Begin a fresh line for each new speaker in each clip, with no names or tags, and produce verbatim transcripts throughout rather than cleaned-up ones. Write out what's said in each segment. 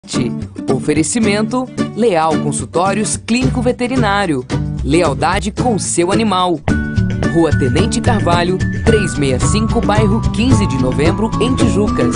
Oferecimento: Leal Consultórios Clínico Veterinário. Lealdade com seu animal. Rua Tenente Carvalho, trezentos e sessenta e cinco, bairro quinze de novembro, em Tijucas.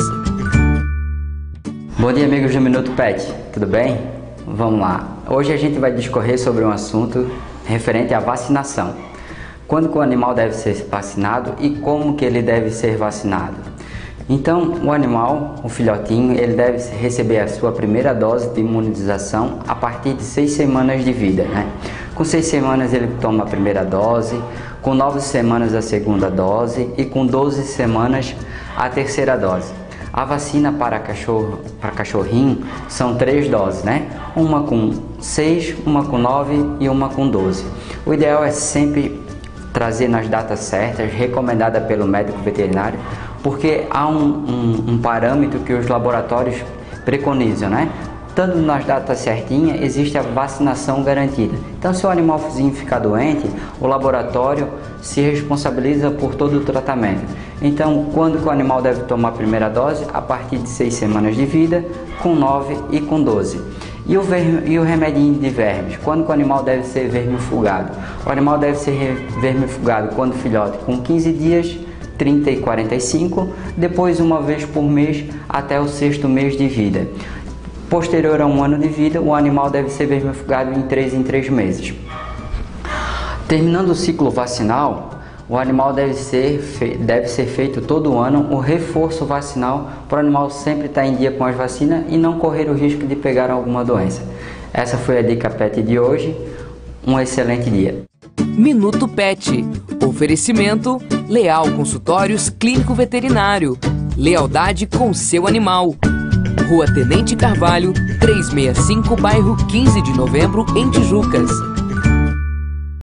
Bom dia, amigos do Minuto Pet, tudo bem? Vamos lá. Hoje a gente vai discorrer sobre um assunto referente à vacinação. Quando que o animal deve ser vacinado e como que ele deve ser vacinado. Então, o animal, o filhotinho, ele deve receber a sua primeira dose de imunização a partir de seis semanas de vida, né? Com seis semanas ele toma a primeira dose, com nove semanas a segunda dose e com doze semanas a terceira dose. A vacina para cachorro, para cachorrinho são três doses, né? Uma com seis, uma com nove e uma com doze. O ideal é sempre trazer nas datas certas, recomendada pelo médico veterinário, porque há um, um, um parâmetro que os laboratórios preconizam, né? Tanto nas datas certinhas, existe a vacinação garantida. Então, se o animalzinho ficar doente, o laboratório se responsabiliza por todo o tratamento. Então, quando que o animal deve tomar a primeira dose? A partir de seis semanas de vida, com nove e com doze. E o, verme, e o remedinho de vermes? Quando que o animal deve ser vermifugado? O animal deve ser vermifugado quando filhote com quinze dias, trinta e quarenta e cinco, depois uma vez por mês até o sexto mês de vida. Posterior a um ano de vida, o animal deve ser vermifugado em três em três meses. Terminando o ciclo vacinal, o animal deve ser, deve ser feito todo ano o reforço vacinal para o animal sempre estar em dia com as vacinas e não correr o risco de pegar alguma doença. Essa foi a Dica Pet de hoje. Um excelente dia.
Minuto Pet. Oferecimento: Leal Consultórios Clínico Veterinário. Lealdade com seu animal. Rua Tenente Carvalho, trezentos e sessenta e cinco, bairro quinze de novembro, em Tijucas.